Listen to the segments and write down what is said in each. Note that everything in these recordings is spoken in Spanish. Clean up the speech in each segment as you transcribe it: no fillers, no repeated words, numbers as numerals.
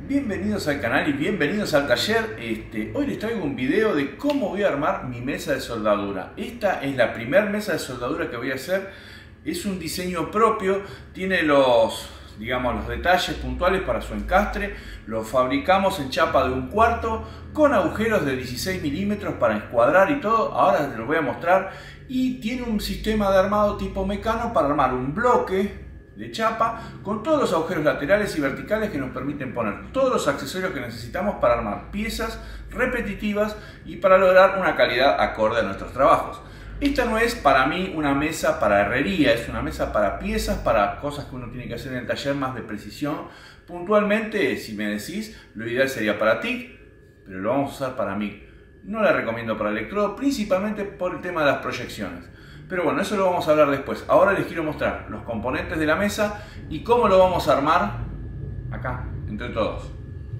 Bienvenidos al canal y bienvenidos al taller. Hoy les traigo un video de cómo voy a armar mi mesa de soldadura. Esta es la primera mesa de soldadura que voy a hacer. Es un diseño propio, tiene los detalles puntuales para su encastre. Lo fabricamos en chapa de 1/4 con agujeros de 16 milímetros para encuadrar y todo. Ahora les lo voy a mostrar. Y tiene un sistema de armado tipo Mecano para armar un bloque de chapa con todos los agujeros laterales y verticales que nos permiten poner todos los accesorios que necesitamos para armar piezas repetitivas y para lograr una calidad acorde a nuestros trabajos. Esta no es para mí una mesa para herrería, es una mesa para piezas, para cosas que uno tiene que hacer en el taller más de precisión. Puntualmente, si me decís, lo ideal sería para TIG, pero lo vamos a usar para MIG. No la recomiendo para electrodo, principalmente por el tema de las proyecciones. Pero bueno, eso lo vamos a hablar después. Ahora les quiero mostrar los componentes de la mesa y cómo lo vamos a armar acá, entre todos.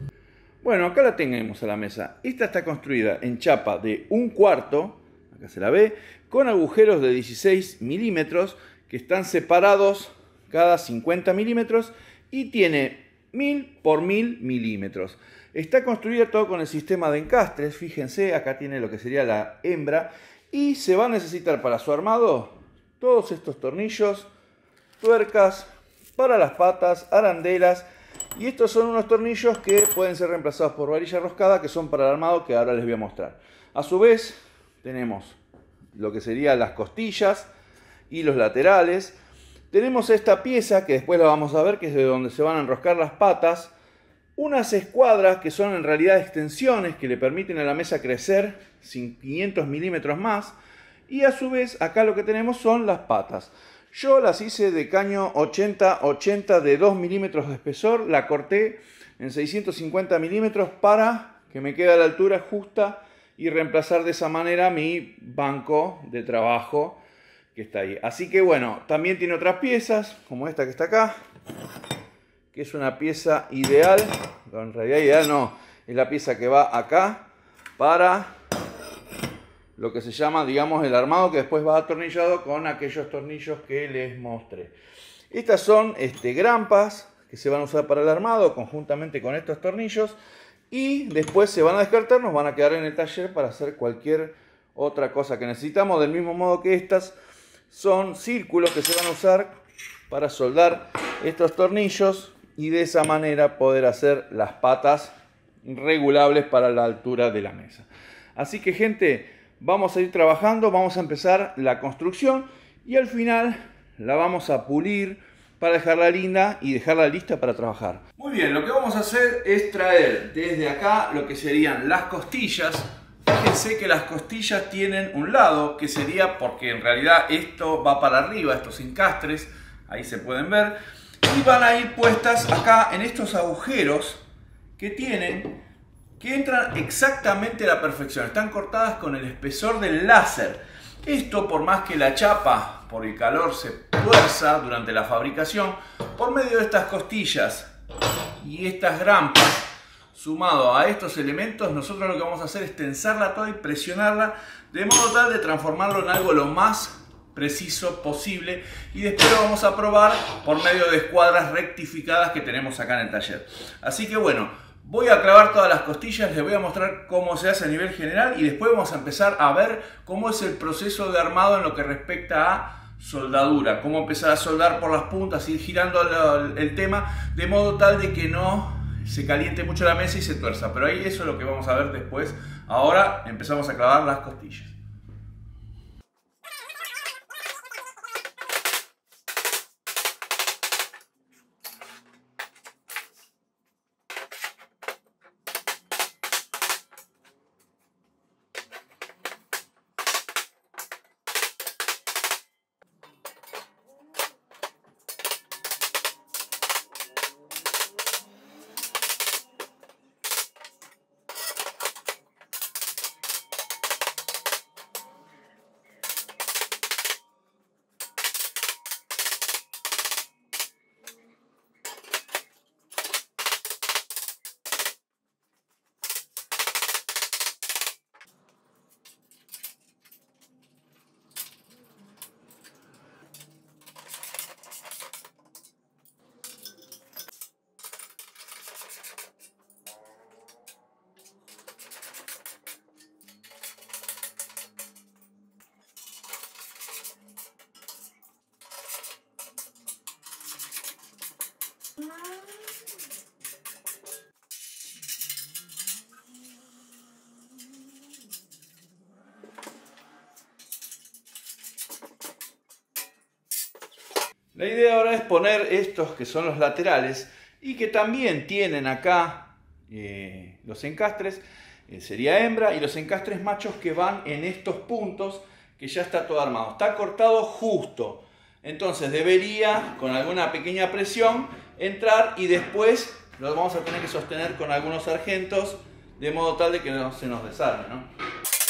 Bueno, acá la tenemos a la mesa. Esta está construida en chapa de 1/4, acá se la ve, con agujeros de 16 milímetros que están separados cada 50 milímetros y tiene 1000 por 1000 milímetros. Está construida todo con el sistema de encastres. Fíjense, acá tiene lo que sería la hembra. Y se va a necesitar para su armado todos estos tornillos, tuercas, para las patas, arandelas. Y estos son unos tornillos que pueden ser reemplazados por varilla roscada, que son para el armado, que ahora les voy a mostrar. A su vez tenemos lo que serían las costillas y los laterales. Tenemos esta pieza que después la vamos a ver, que es de donde se van a enroscar las patas. Unas escuadras que son en realidad extensiones que le permiten a la mesa crecer 500 milímetros más. Y a su vez acá lo que tenemos son las patas. Yo las hice de caño 80-80 de 2 milímetros de espesor. La corté en 650 milímetros para que me quede a la altura justa y reemplazar de esa manera mi banco de trabajo que está ahí. Así que bueno, también tiene otras piezas como esta que está acá, que es una pieza ideal, en realidad ideal no, es la pieza que va acá para lo que se llama, digamos, el armado, que después va atornillado con aquellos tornillos que les mostré. Estas son grampas que se van a usar para el armado conjuntamente con estos tornillos y después se van a descartar, nos van a quedar en el taller para hacer cualquier otra cosa que necesitamos. Del mismo modo que estas son círculos que se van a usar para soldar estos tornillos y de esa manera poder hacer las patas regulables para la altura de la mesa. Así que gente, vamos a ir trabajando, vamos a empezar la construcción y al final la vamos a pulir para dejarla linda y dejarla lista para trabajar. Muy bien, lo que vamos a hacer es traer desde acá lo que serían las costillas. Fíjense que las costillas tienen un lado que sería, porque en realidad esto va para arriba, estos encastres, ahí se pueden ver. Y van a ir puestas acá en estos agujeros que tienen, que entran exactamente a la perfección. Están cortadas con el espesor del láser. Esto, por más que la chapa, por el calor, se tuerza durante la fabricación, por medio de estas costillas y estas grampas, sumado a estos elementos, nosotros lo que vamos a hacer es tensarla toda y presionarla de modo tal de transformarlo en algo lo más preciso posible, y después lo vamos a probar por medio de escuadras rectificadas que tenemos acá en el taller. Así que bueno, voy a clavar todas las costillas, les voy a mostrar cómo se hace a nivel general y después vamos a empezar a ver cómo es el proceso de armado en lo que respecta a soldadura, cómo empezar a soldar por las puntas, ir girando el tema de modo tal de que no se caliente mucho la mesa y se tuerza. Pero ahí eso es lo que vamos a ver después. Ahora empezamos a clavar las costillas. La idea ahora es poner estos que son los laterales y que también tienen acá los encastres, sería hembra, y los encastres machos que van en estos puntos que ya está todo armado. Está cortado justo, entonces debería con alguna pequeña presión entrar y después lo vamos a tener que sostener con algunos sargentos de modo tal de que no se nos desarme, ¿no?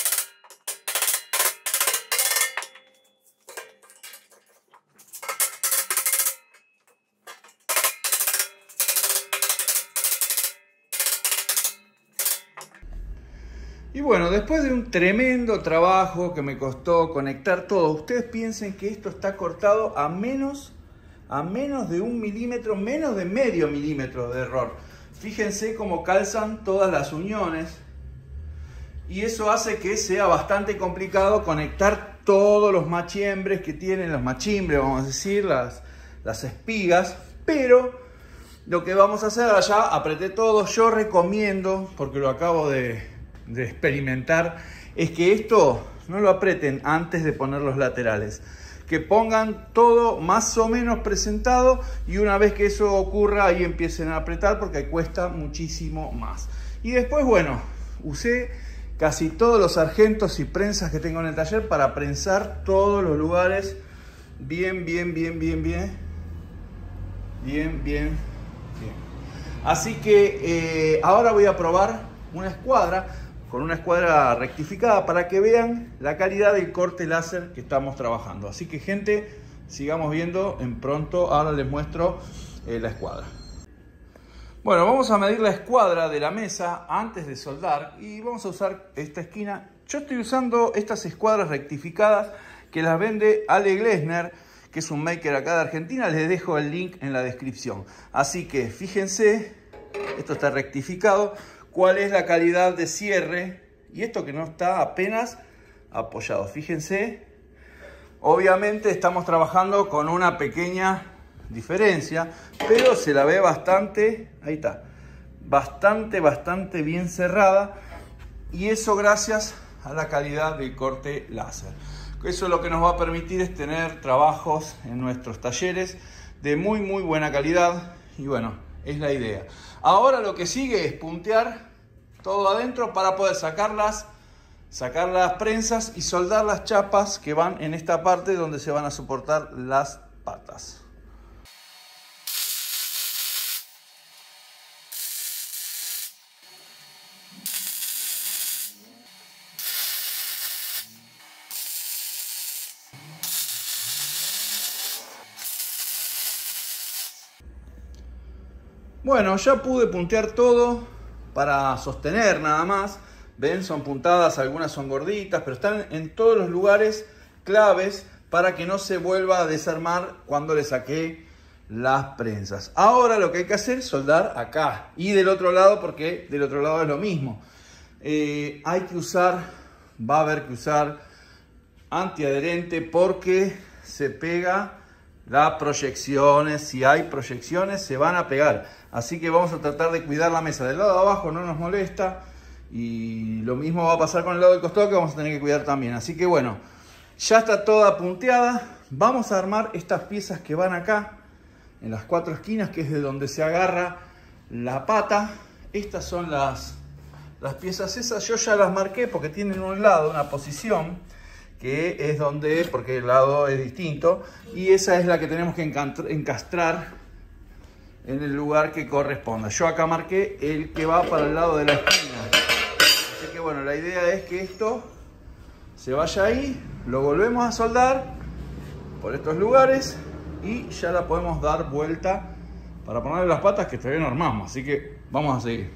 Y bueno, después de un tremendo trabajo que me costó conectar todo, ustedes piensen que esto está cortado a menos de 1 milímetro, menos de medio milímetro de error. Fíjense cómo calzan todas las uniones y eso hace que sea bastante complicado conectar todos los machiembres que tienen, los machimbres, vamos a decir, las espigas, pero lo que vamos a hacer allá, apreté todo. Yo recomiendo, porque lo acabo de experimentar, es que esto no lo aprieten antes de poner los laterales, que pongan todo más o menos presentado y una vez que eso ocurra ahí empiecen a apretar porque cuesta muchísimo más. Y después, bueno, usé casi todos los sargentos y prensas que tengo en el taller para prensar todos los lugares bien. Así que ahora voy a probar una escuadra con una escuadra rectificada para que vean la calidad del corte láser que estamos trabajando. Así que gente, sigamos viendo en pronto. Ahora les muestro la escuadra. Bueno, vamos a medir la escuadra de la mesa antes de soldar y vamos a usar esta esquina. Yo estoy usando estas escuadras rectificadas que las vende Ale Glesner, que es un maker acá de Argentina. Les dejo el link en la descripción. Así que fíjense, esto está rectificado, cuál es la calidad de cierre y esto que no está apenas apoyado. Fíjense, obviamente estamos trabajando con una pequeña diferencia, pero se la ve bastante, ahí está, bastante bien cerrada, y eso gracias a la calidad del corte láser. Eso lo que nos va a permitir es tener trabajos en nuestros talleres de muy buena calidad y bueno, es la idea. Ahora lo que sigue es puntear todo adentro para poder sacar las prensas y soldar las chapas que van en esta parte donde se van a soportar las patas. Bueno, ya pude puntear todo para sostener nada más. Ven, son puntadas, algunas son gorditas, pero están en todos los lugares claves para que no se vuelva a desarmar cuando le saqué las prensas. Ahora lo que hay que hacer es soldar acá y del otro lado, porque del otro lado es lo mismo. Hay que usar, va a haber que usar antiadherente porque se pega las proyecciones. Si hay proyecciones se van a pegar. Así que vamos a tratar de cuidar la mesa. Del lado de abajo no nos molesta. Y lo mismo va a pasar con el lado del costado, que vamos a tener que cuidar también. Así que bueno, ya está toda punteada. Vamos a armar estas piezas que van acá, en las 4 esquinas, que es de donde se agarra la pata. Estas son las piezas esas. Yo ya las marqué porque tienen un lado, una posición, que es donde, porque el lado es distinto. Y esa es la que tenemos que encastrar en el lugar que corresponda. Yo acá marqué el que va para el lado de la esquina. Así que bueno, la idea es que esto se vaya ahí, lo volvemos a soldar por estos lugares y ya la podemos dar vuelta para ponerle las patas, que todavía no armamos. Así que vamos a seguir.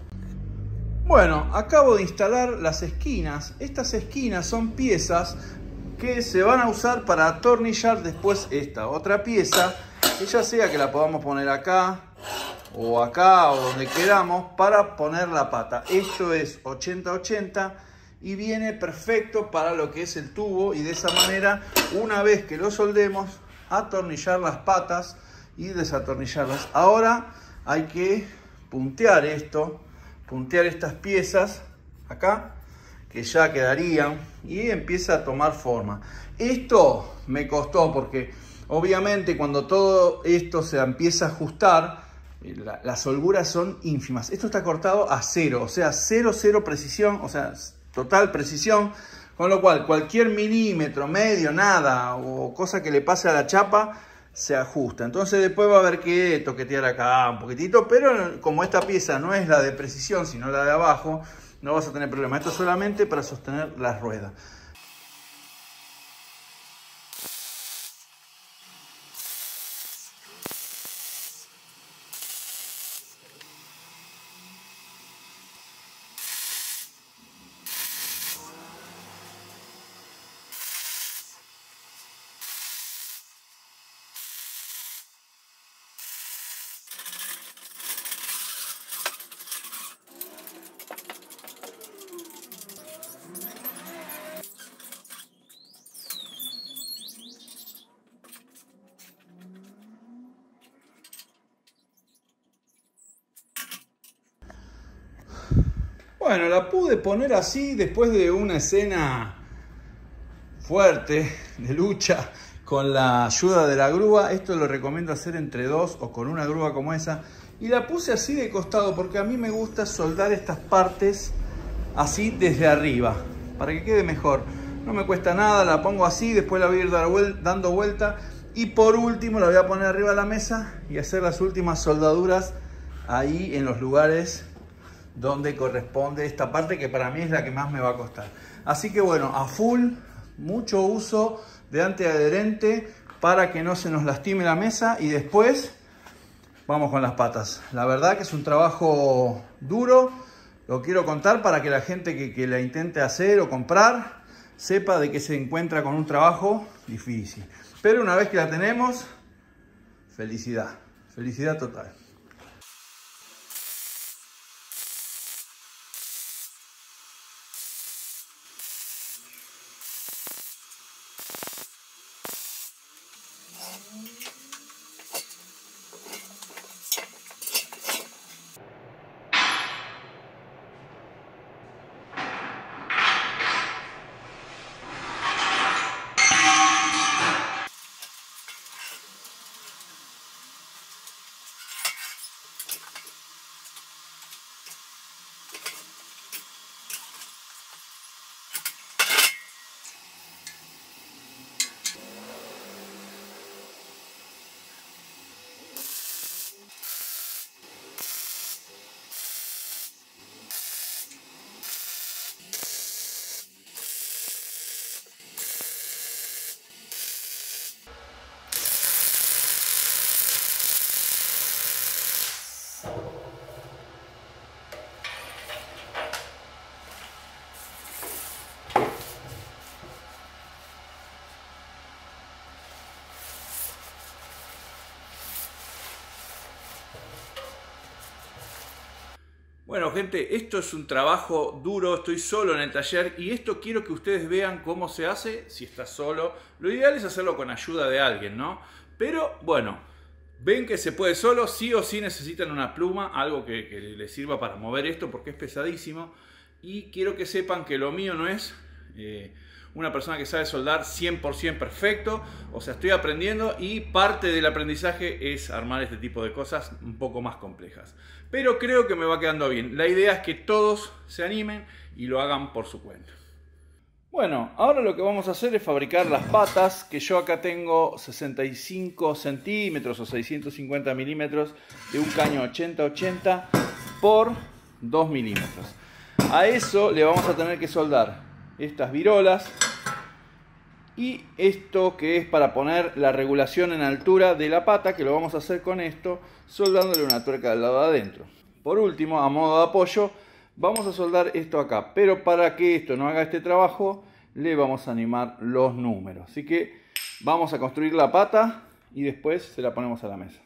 Bueno, acabo de instalar las esquinas. Estas esquinas son piezas que se van a usar para atornillar después esta otra pieza, que ya sea que la podamos poner acá o donde queramos, para poner la pata. Esto es 80-80 y viene perfecto para lo que es el tubo, y de esa manera, una vez que lo soldemos, atornillar las patas y desatornillarlas. Ahora hay que puntear esto, puntear estas piezas acá, que ya quedarían, y empieza a tomar forma. Esto me costó porque Obviamente cuando todo esto se empieza a ajustar, las holguras son ínfimas. Esto está cortado a 0, o sea, 0 precisión, o sea, total precisión. Con lo cual, cualquier milímetro, medio, nada, o cosa que le pase a la chapa, se ajusta. Entonces después va a haber que toquetear acá un poquitito, pero como esta pieza no es la de precisión, sino la de abajo, no vas a tener problema. Esto es solamente para sostener las ruedas. Bueno, la pude poner así después de una escena fuerte de lucha con la ayuda de la grúa. Esto lo recomiendo hacer entre dos o con una grúa como esa. Y la puse así de costado porque a mí me gusta soldar estas partes así desde arriba para que quede mejor. No me cuesta nada, la pongo así, después la voy a ir dando vuelta. Y por último la voy a poner arriba de la mesa y hacer las últimas soldaduras ahí en los lugares donde corresponde esta parte, que para mí es la que más me va a costar. Así que bueno, a full, mucho uso de antiadherente para que no se nos lastime la mesa, y después vamos con las patas. La verdad que es un trabajo duro, lo quiero contar para que la gente que la intente hacer o comprar sepa de que se encuentra con un trabajo difícil. Pero una vez que la tenemos, felicidad, felicidad total. Bueno, gente, esto es un trabajo duro, estoy solo en el taller y esto quiero que ustedes vean cómo se hace si estás solo. Lo ideal es hacerlo con ayuda de alguien, ¿no? Pero bueno, ven que se puede solo, sí o sí necesitan una pluma, algo que les sirva para mover esto porque es pesadísimo. Y quiero que sepan que lo mío no es una persona que sabe soldar 100% perfecto. O sea, estoy aprendiendo y parte del aprendizaje es armar este tipo de cosas un poco más complejas. Pero creo que me va quedando bien. La idea es que todos se animen y lo hagan por su cuenta. Bueno, ahora lo que vamos a hacer es fabricar las patas, que yo acá tengo 65 centímetros o 650 milímetros de un caño 80-80 por 2 milímetros. A eso le vamos a tener que soldar estas virolas y esto que es para poner la regulación en altura de la pata, que lo vamos a hacer con esto, soldándole una tuerca del lado de adentro. Por último, a modo de apoyo, vamos a soldar esto acá, pero para que esto no haga este trabajo, le vamos a animar los números. Así que vamos a construir la pata y después se la ponemos a la mesa.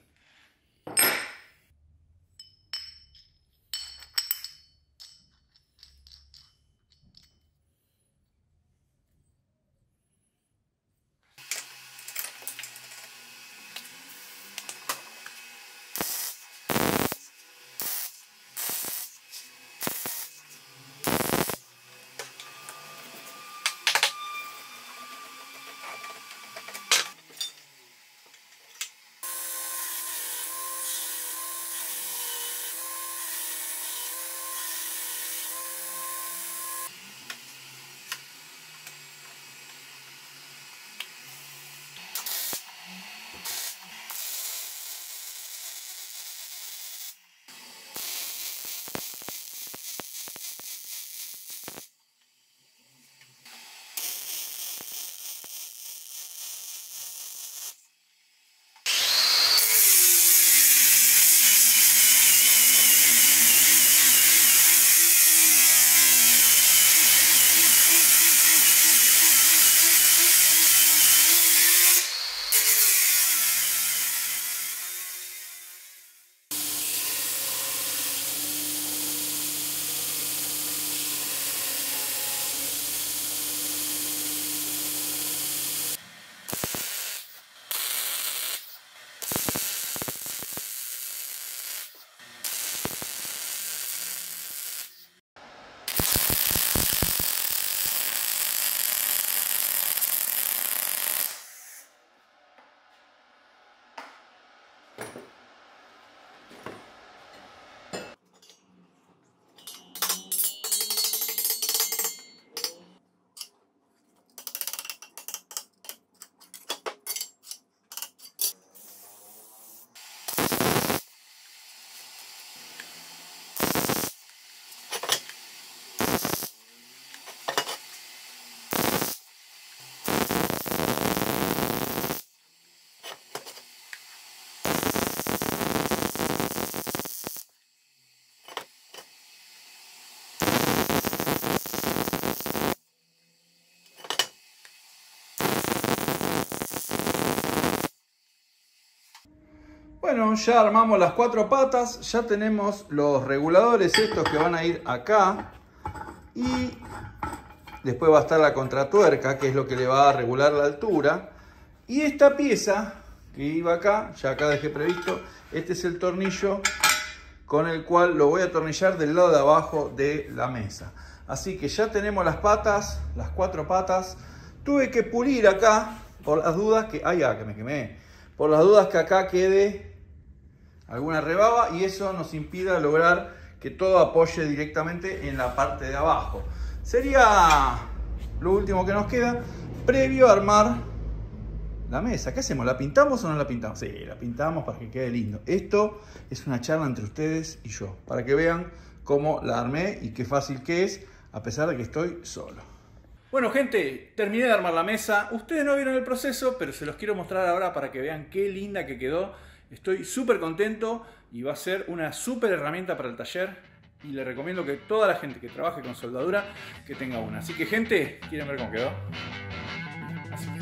Bueno, ya armamos las 4 patas, ya tenemos los reguladores estos que van a ir acá y después va a estar la contratuerca, que es lo que le va a regular la altura. Y esta pieza que iba acá, ya acá dejé previsto, este es el tornillo con el cual lo voy a atornillar del lado de abajo de la mesa. Así que ya tenemos las patas, las 4 patas. Tuve que pulir acá por las dudas que... ¡Ay, que me quemé! Por las dudas que acá quede alguna rebaba y eso nos impida lograr que todo apoye directamente en la parte de abajo. Sería lo último que nos queda previo a armar la mesa. ¿Qué hacemos? ¿La pintamos o no la pintamos? Sí, la pintamos para que quede lindo. Esto es una charla entre ustedes y yo, para que vean cómo la armé y qué fácil que es, a pesar de que estoy solo. Bueno, gente, terminé de armar la mesa. Ustedes no vieron el proceso, pero se los quiero mostrar ahora para que vean qué linda que quedó. Estoy súper contento y va a ser una súper herramienta para el taller. Y les recomiendo que toda la gente que trabaje con soldadura que tenga una. Así que, gente, ¿quieren ver cómo quedó? Así que...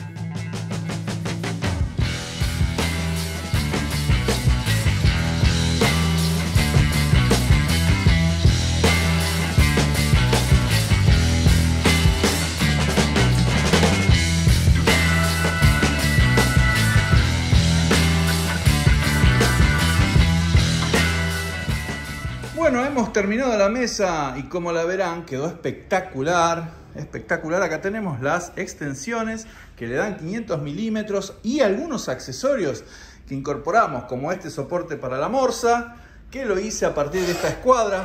Bueno, hemos terminado la mesa y como la verán quedó espectacular, espectacular. Acá tenemos las extensiones que le dan 500 milímetros y algunos accesorios que incorporamos, como este soporte para la morsa, que lo hice a partir de esta escuadra.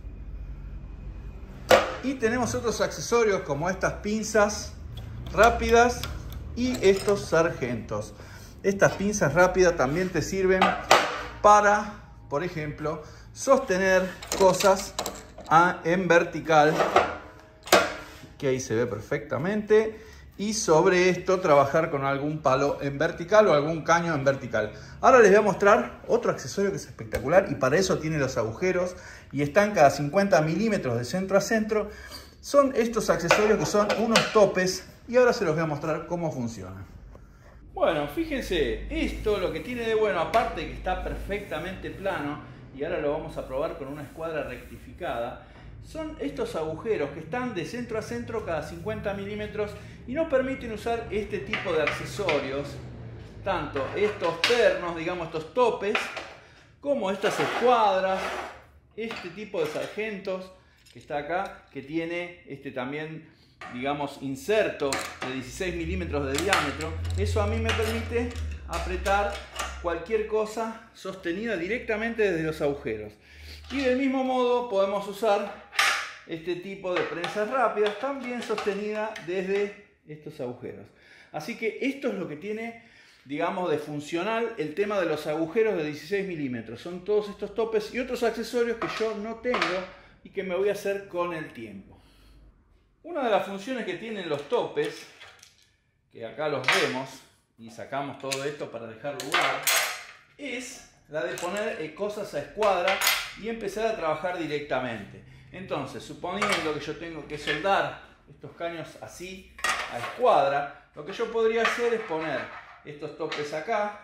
Y tenemos otros accesorios como estas pinzas rápidas y estos sargentos. Estas pinzas rápidas también te sirven para, por ejemplo, sostener cosas en vertical, que ahí se ve perfectamente, y sobre esto trabajar con algún palo en vertical o algún caño en vertical. Ahora les voy a mostrar otro accesorio que es espectacular y para eso tiene los agujeros y están cada 50 milímetros de centro a centro. Son estos accesorios que son unos topes y ahora se los voy a mostrar cómo funcionan. Bueno, fíjense, esto lo que tiene de bueno, aparte de que está perfectamente plano, y ahora lo vamos a probar con una escuadra rectificada, son estos agujeros que están de centro a centro cada 50 milímetros y nos permiten usar este tipo de accesorios, tanto estos ternos, digamos estos topes, como estas escuadras, este tipo de sargentos que está acá, que tiene también, digamos, inserto de 16 milímetros de diámetro. Eso a mí me permite apretar cualquier cosa sostenida directamente desde los agujeros. Y del mismo modo podemos usar este tipo de prensas rápidas también sostenida desde estos agujeros. Así que esto es lo que tiene, digamos, de funcional el tema de los agujeros de 16 milímetros. Son todos estos topes y otros accesorios que yo no tengo y que me voy a hacer con el tiempo. Una de las funciones que tienen los topes, que acá los vemos, y sacamos todo esto para dejar lugar, es la de poner cosas a escuadra y empezar a trabajar directamente. Entonces, suponiendo que yo tengo que soldar estos caños así a escuadra, lo que yo podría hacer es poner estos topes acá,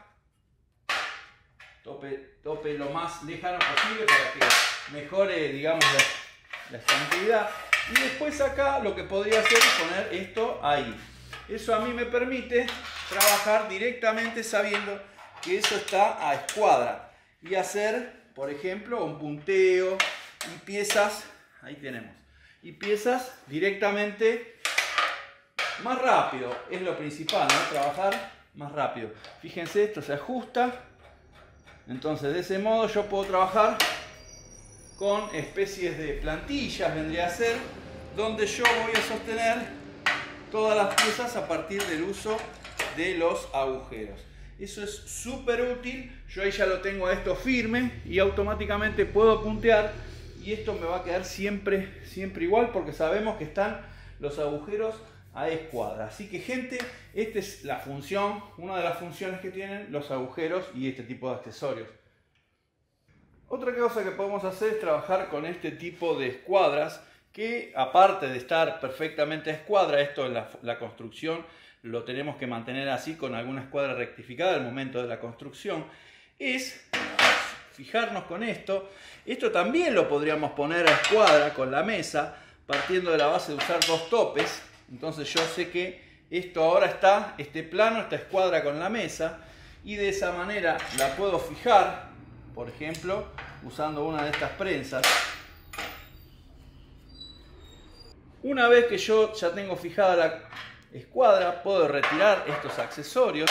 tope lo más lejano posible para que mejore, digamos, la estabilidad. Y después acá lo que podría hacer es poner esto ahí. Eso a mí me permite trabajar directamente sabiendo que eso está a escuadra y hacer, por ejemplo, un punteo y piezas, ahí tenemos, y piezas directamente más rápido, es lo principal, ¿no? Trabajar más rápido. Fíjense, esto se ajusta, entonces de ese modo yo puedo trabajar con especies de plantillas, vendría a ser, donde yo voy a sostener todas las piezas a partir del uso de los agujeros. Eso es súper útil. Yo ahí ya lo tengo a esto firme y automáticamente puedo puntear y esto me va a quedar siempre igual porque sabemos que están los agujeros a escuadra. Así que, gente, esta es la función, una de las funciones que tienen los agujeros y este tipo de accesorios. Otra cosa que podemos hacer es trabajar con este tipo de escuadras que, aparte de estar perfectamente a escuadra, esto en la construcción lo tenemos que mantener así con alguna escuadra rectificada al momento de la construcción. es fijarnos con esto. Esto también lo podríamos poner a escuadra con la mesa, partiendo de la base de usar 2 topes. Entonces yo sé que esto ahora está, este plano está a escuadra con la mesa, y de esa manera la puedo fijar, por ejemplo, usando una de estas prensas. Una vez que yo ya tengo fijada la escuadra, puedo retirar estos accesorios,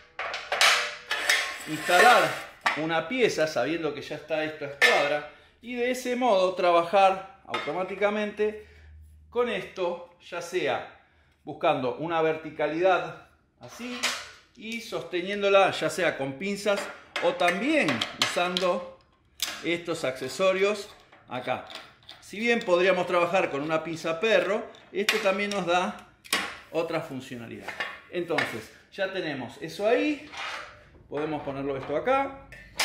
instalar una pieza sabiendo que ya está esto a escuadra, y de ese modo trabajar automáticamente con esto, ya sea buscando una verticalidad así y sosteniéndola ya sea con pinzas o también usando estos accesorios acá. Si bien podríamos trabajar con una pinza perro, esto también nos da otra funcionalidad. Entonces ya tenemos eso ahí, podemos ponerlo esto acá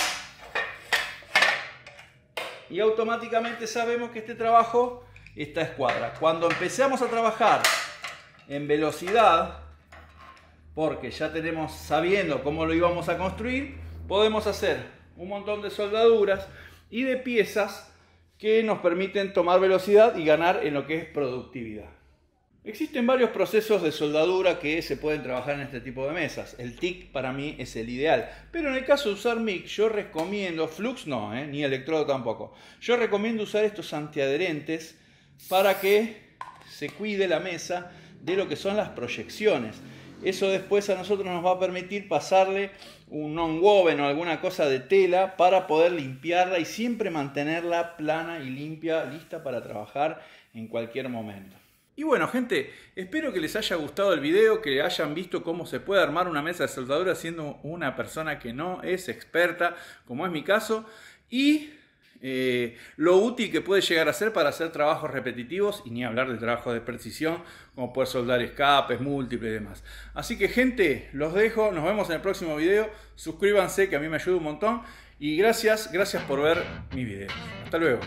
y automáticamente sabemos que este trabajo está a escuadra. Cuando empecemos a trabajar en velocidad, porque ya tenemos sabiendo cómo lo íbamos a construir, podemos hacer un montón de soldaduras y de piezas que nos permiten tomar velocidad y ganar en lo que es productividad. Existen varios procesos de soldadura que se pueden trabajar en este tipo de mesas. El TIG para mí es el ideal, pero en el caso de usar MIG yo recomiendo, flux no, ni electrodo tampoco, yo recomiendo usar estos antiadherentes para que se cuide la mesa de lo que son las proyecciones. Eso después a nosotros nos va a permitir pasarle un non-woven o alguna cosa de tela para poder limpiarla y siempre mantenerla plana y limpia, lista para trabajar en cualquier momento. Y bueno, gente, espero que les haya gustado el video, que hayan visto cómo se puede armar una mesa de soldadura siendo una persona que no es experta, como es mi caso, y lo útil que puede llegar a ser para hacer trabajos repetitivos, y ni hablar de trabajos de precisión, como poder soldar escapes múltiples y demás. Así que, gente, los dejo, nos vemos en el próximo video, suscríbanse que a mí me ayuda un montón, y gracias por ver mi video. Hasta luego.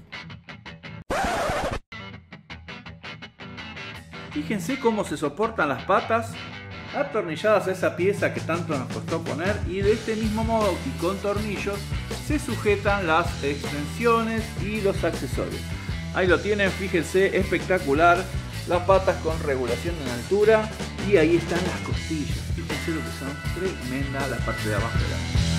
Fíjense cómo se soportan las patas atornilladas a esa pieza que tanto nos costó poner, y de este mismo modo y con tornillos se sujetan las extensiones y los accesorios. Ahí lo tienen, fíjense, espectacular, las patas con regulación en altura, y ahí están las costillas, fíjense lo que son, tremenda la parte de abajo de la mesa.